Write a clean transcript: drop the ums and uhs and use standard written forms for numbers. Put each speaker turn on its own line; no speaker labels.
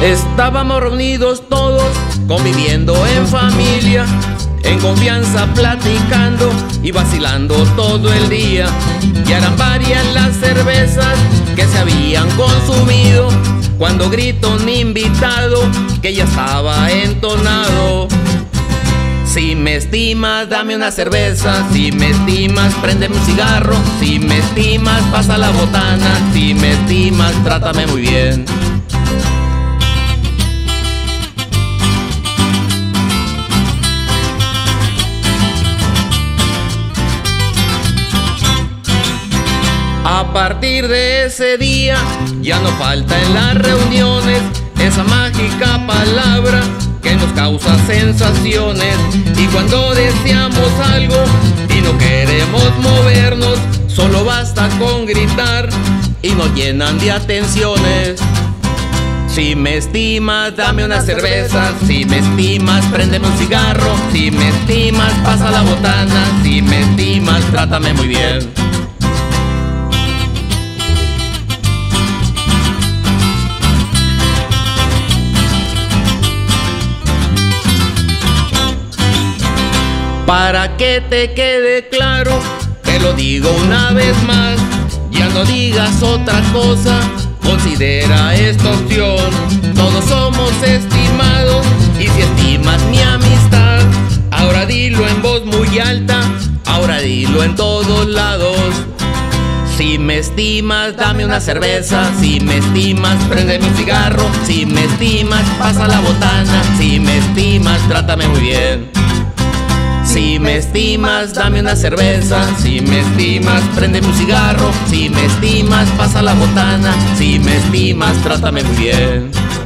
Estábamos reunidos todos, conviviendo en familia, en confianza platicando y vacilando todo el día. Ya eran varias las cervezas que se habían consumido, cuando grito un invitado que ya estaba entonado. Si me estimas, dame una cerveza. Si me estimas, préndeme un cigarro. Si me estimas, pasa la botana. Si me estimas, trátame muy bien. A partir de ese día ya no falta en las reuniones esa mágica palabra que nos causa sensaciones. Y cuando deseamos algo y no queremos movernos, solo basta con gritar y nos llenan de atenciones. Si me estimas, dame una cerveza. Si me estimas, préndeme un cigarro. Si me estimas, pasa la botana. Si me estimas, trátame muy bien. Para que te quede claro, te lo digo una vez más, ya no digas otra cosa, considera esta opción. Todos somos estimados y si estimas mi amistad, ahora dilo en voz muy alta, ahora dilo en todos lados. Si me estimas, dame una cerveza. Si me estimas, préndeme un cigarro. Si me estimas, pasa la botana. Si me estimas, trátame muy bien. Si me estimas, dame una cerveza. Si me estimas, préndeme un cigarro. Si me estimas, pasa la botana. Si me estimas, trátame muy bien.